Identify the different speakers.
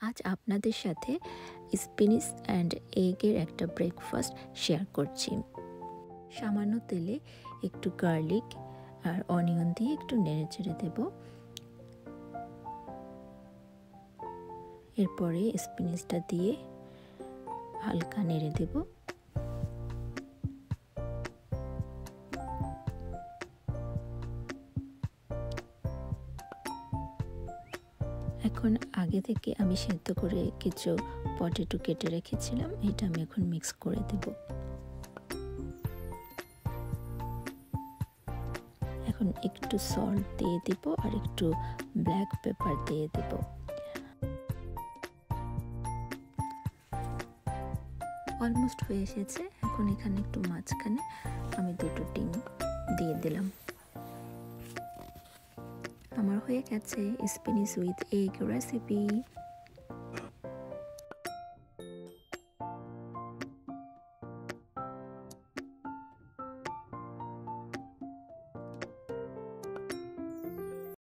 Speaker 1: আজ আপনাদের সাথে স্পিনিশ অ্যান্ড এগের একটা ব্রেকফাস্ট শেয়ার করছি। সামান্য তেলে একটু গার্লিক আর অনিয়ন দিয়ে একটু নেড়ে চেড়ে দেব। এরপরে স্পিনিশটা দিয়ে হালকা নেড়ে দেব। এখন আগে থেকে আমি সেদ্ধ করে কিছু পটেটো কেটে রেখেছিলাম, এটা আমি এখন মিক্স করে দেব। এখন একটু সল্ট দিয়ে দিব আর একটু ব্ল্যাক পেপার দিয়ে দেব। অলমোস্ট হয়ে এসেছে। এখন এখানে একটু মাঝখানে আমি দুটো ডিম দিয়ে দিলাম। আমার হয়ে গেছে স্পিনিশ উইথ এগ রেসিপি।